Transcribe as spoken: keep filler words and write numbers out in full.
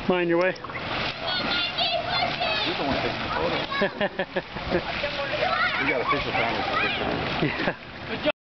Mind your way. You're the one taking the photo. We got official cameras for this. Yeah.